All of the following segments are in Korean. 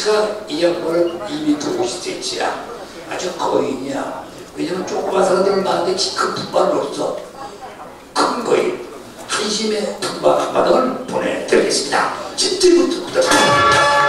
제가 이 양반을 2m50cm야. 아주 거인이야. 왜냐면 조그만 사람들은 많은데 큰 풋발은 없어. 큰 거인. 한심의 풋발 한 바닥을 보내드리겠습니다. 10절부터 부탁드립니다.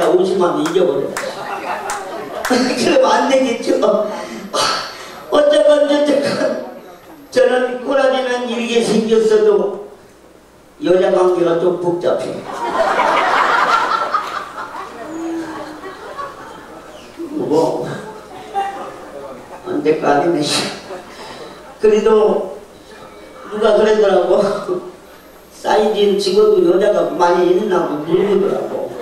갖다 50만 원 잊어버려. 그러면 안 되겠죠. 어쩌건 저는 꼬라지는 이렇게 생겼어도 여자 관계가 좀 복잡해. 뭐 안 될 거 아니네. 그래도 누가 그러더라고. 사이즈는 직업도 여자가 많이 있나고 물으더라고.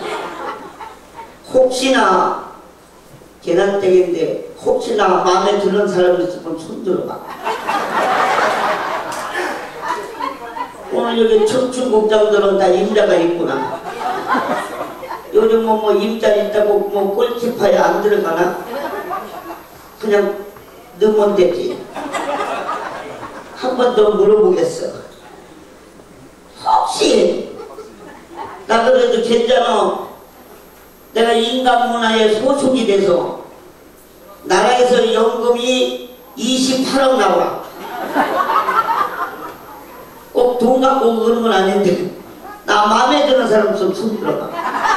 혹시나 계란댁인데 혹시나 마음에 드는 사람이 있으면 손 들어봐. 오늘 여기 청춘국장들은 다 임자가 있구나. 요즘 뭐 임자 있다고 뭐 골키퍼에 안 들어가나? 그냥 넣으면 되지. 한 번 더 물어보겠어. 혹시 나 그래도 괜찮아. 내가 인간문화에 소속이 돼서 나라에서 연금이 28억 나와. 꼭 돈 갖고 그런 건 아닌데 나 마음에 드는 사람 좀 손 들어봐.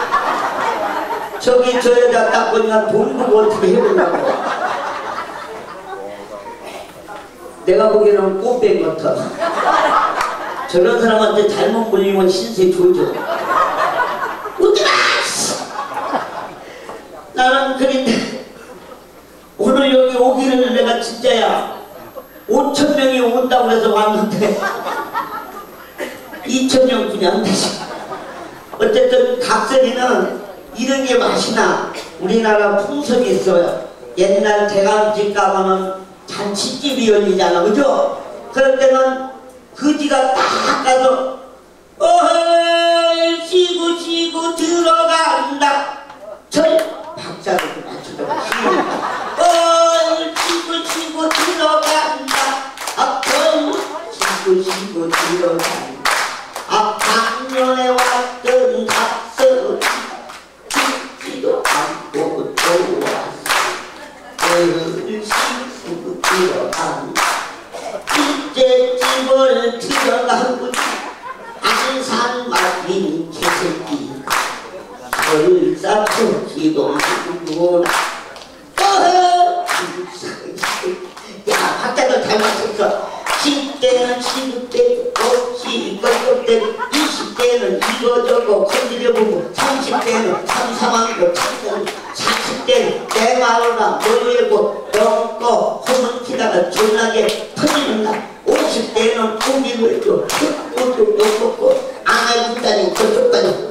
저기 저 여자 딱 보니까 돈 보고 어떻게 해보려고. 내가 보기에는 꽃뱀 같아. 저런 사람한테 잘못 물리면 신세 조져. 웃지마! 나는 그런데 오늘 여기 오기는 내가 진짜야 5,000명이 온다고 해서 왔는데 2,000명뿐이 안 되지. 어쨌든 각설이는 이런 게 맛이나 우리나라 풍습이 있어요. 옛날 대감집 가면은 잔치집이 열리잖아, 그죠? 그럴 때는 거지가 딱 가서 어헐 쉬고 들어간다. 절 박자를 좀 맞추더라. 어헐 쉬고 들어간다. 아헐 쉬고 들어간다. 아 작년에 왔던 각설이 죽지도 않고 또 왔어. 어헐 쉬고 들어간다. 이제 집을 들어가고 안산 맞은 개새끼 설사토기도 하고 야 박자도 잘 맞췄어. 10대는 19대 없이 이거 때는 20대는 이거저거 건드려보고 30대는 삼삼한거 찾고 40대는 내 마누라 놀래고 넘고 홈을 키다가 존나게 터지는 날 50대는 고기를 해줘 흑고도 넣고 안에 붙다니 저쪽까지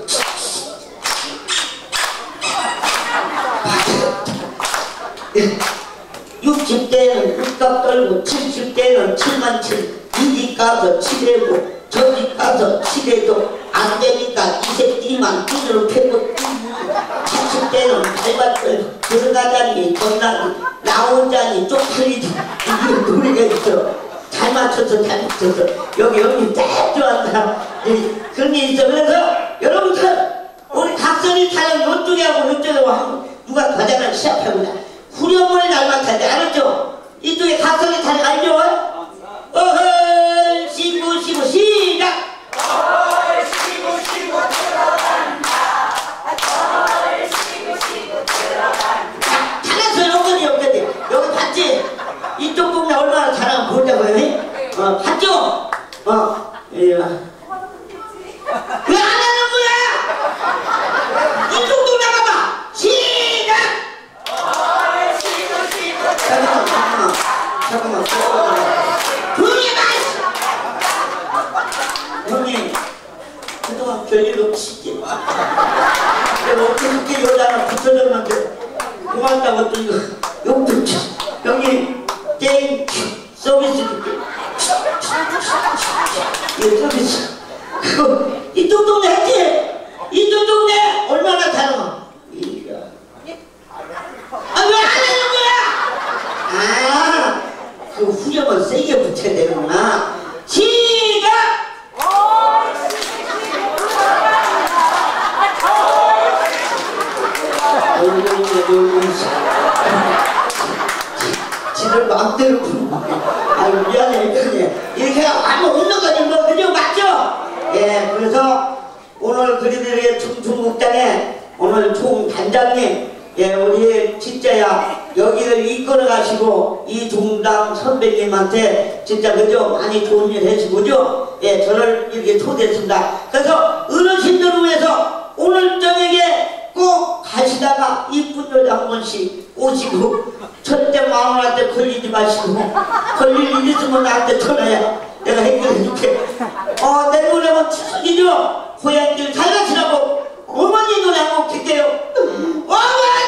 60대는 육값 떨고 70대는 7만 7 이집 가서 치대고 저집 가서 치대도 안 되니까 이 새끼만 눈으로 패고 70대는 밟았더니 들어가자니 건나니 나오자니 쪽팔리지. 이게 노래가 있어. 잘 맞춰서 여기 딱 좋아한다. 그런 게 있어. 그래서 여러분들 우리 각설이 타령 요쪽에 하고 요쪽에 하고 누가 과자를 시작해보자. 후렴을 닮았다. 알았죠? 이쪽에 각설이 타령 알죠? 어헐 쉬고 시작! 어헐 쉬고 들어간다. 어헐 쉬고 들어간다. 잘했어. 여기 봤지? 이쪽 동네 얼마나 잘하면 보자고요. 봤죠? 왜 안 하는 거야? 이쪽 동네 가봐. 시작! 어헐 쉬고 잠깐만. 조용히 해! 형님, 그동안 별일 없으시지? 내가 어떻게 여자 하나 붙여줬는데 고맙다고 또 이거 용돈 쳐. 형님, 땡큐 서비스 줄게. 예, 서비스. 그거 이쪽 동네 했지? 이쪽 동네 얼마나 다르나? 이야. 왜 안 하는 거야? 그 후렴을 세게 붙여야 되는구나. 시작! 지들 마음대로 아유 미안해. 이렇게 아무 없는 거지 뭐. 그죠? 맞죠? 예, 그래서 오늘 그리들의 청춘국장에 오늘 총 단장님, 예, 우리 진짜야 여기를 이끌어 가시고 이 동당 선배님한테 진짜 그죠 많이 좋은 일 해주고죠. 예, 저를 이렇게 초대했습니다. 그래서 어르신들을 위해서 오늘 저녁에 꼭 가시다가 이쁜 여자 한 번씩 오시고 절대 마누라한테 걸리지 마시고 걸릴 일 있으면 나한테 전화야. 내가 해결해줄게. 내일 모레면 추석이죠. 고향